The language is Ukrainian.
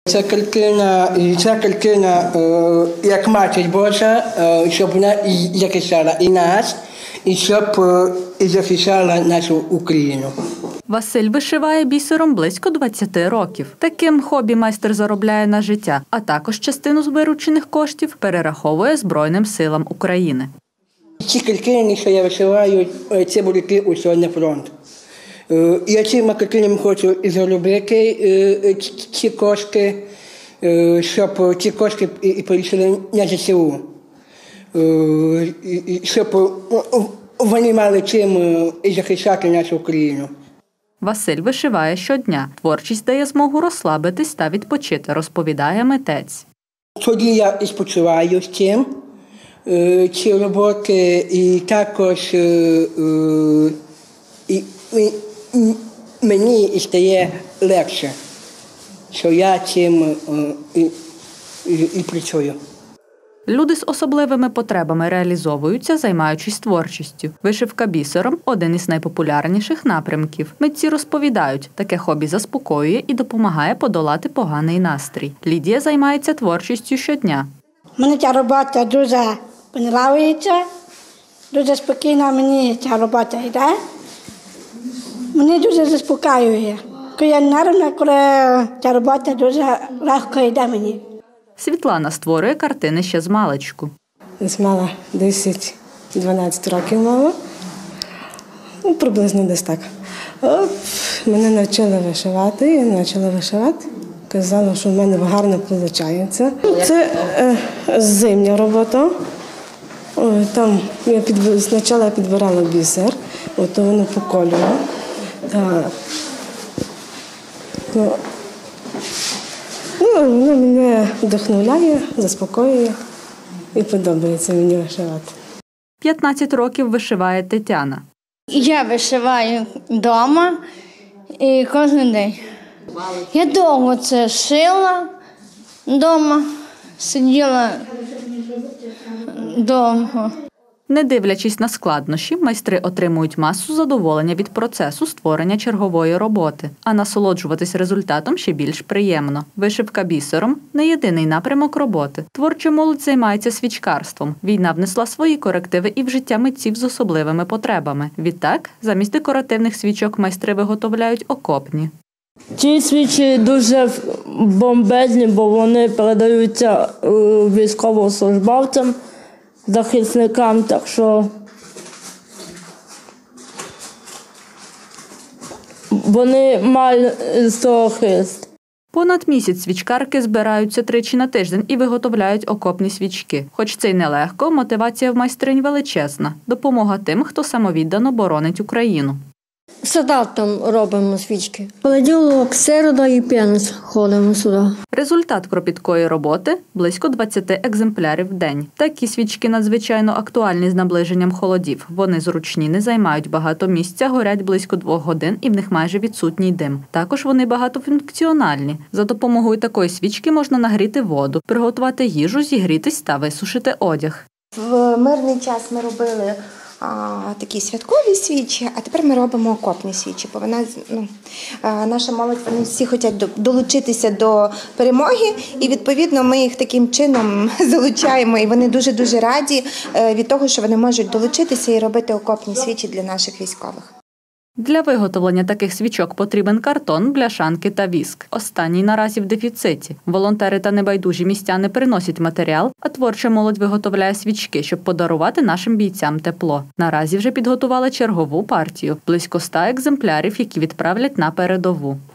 Ця картина як Матір Божа, щоб вона захищала і нас, і щоб захищала нашу Україну. Василь вишиває бісером близько 20 років. Таким хобі майстер заробляє на життя, а також частину з виручених коштів перераховує Збройним силам України. Ці картини, що я вишиваю, це будуть усе на фронт. Я цими картинами хочу заробити ці кошти, щоб ці кошти перейшли на ЗСУ. Щоб вони мали чим захищати нашу Україну. Василь вишиває щодня. Творчість дає змогу розслабитись та відпочити, розповідає митець. Тоді я спочиваю з цим, ці роботи, і також мені стає легше, що я цим і працюю. Люди з особливими потребами реалізовуються, займаючись творчістю. Вишивка бісером – один із найпопулярніших напрямків. Митці розповідають, таке хобі заспокоює і допомагає подолати поганий настрій. Лідія займається творчістю щодня. Мені ця робота дуже подобається, дуже спокійно мені ця робота йде. Мені дуже заспокоює. Коли я нервна, коли ця робота дуже легко йде мені. Світлана створює картини ще з маличку. Десь мала 10-12 років мала, приблизно десь так. Мене навчили вишивати, я почала вишивати. Казала, що в мене гарно виходить. Це зимня робота. Там я спочатку підбирала бісер, то воно по кольору. Воно мене вдохновляє, заспокоює і подобається мені вишивати. 15 років вишиває Тетяна. Я вишиваю вдома і кожен день. Я довго це шила вдома, сиділа довго. Не дивлячись на складнощі, майстри отримують масу задоволення від процесу створення чергової роботи, а насолоджуватись результатом ще більш приємно. Вишивка бісером – не єдиний напрямок роботи. Творча молодь займається свічкарством. Війна внесла свої корективи і в життя митців з особливими потребами. Відтак, замість декоративних свічок майстри виготовляють окопні. Ці свічі дуже бомбезні, бо вони передаються військовослужбовцям, захисникам, так що вони мають з того хист. Понад місяць свічкарки збираються тричі на тиждень і виготовляють окопні свічки. Хоч це й нелегко, мотивація в майстринь величезна – допомога тим, хто самовіддано боронить Україну. Солдатам робимо свічки. Понеділок, середа і п'ятниця ходимо сюди. Результат кропіткої роботи – близько 20 екземплярів в день. Такі свічки надзвичайно актуальні з наближенням холодів. Вони зручні, не займають багато місця, горять близько 2 годин і в них майже відсутній дим. Також вони багатофункціональні. За допомогою такої свічки можна нагріти воду, приготувати їжу, зігрітись та висушити одяг. В мирний час ми робили такі святкові свічі, а тепер ми робимо окопні свічі, бо наша молодь, вони всі хочуть долучитися до перемоги, і відповідно ми їх таким чином залучаємо, і вони дуже-дуже раді від того, що вони можуть долучитися і робити окопні свічі для наших військових. Для виготовлення таких свічок потрібен картон, бляшанки та віск. Останній наразі в дефіциті. Волонтери та небайдужі містяни приносять матеріал, а творча молодь виготовляє свічки, щоб подарувати нашим бійцям тепло. Наразі вже підготували чергову партію – близько 100 екземплярів, які відправлять на передову.